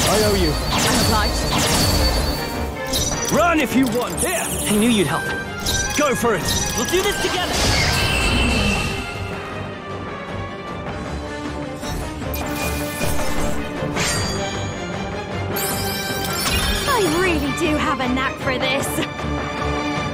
I owe you. I'm obliged. Run if you want. Here! I knew you'd help. Go for it! We'll do this together! I really do have a knack for this.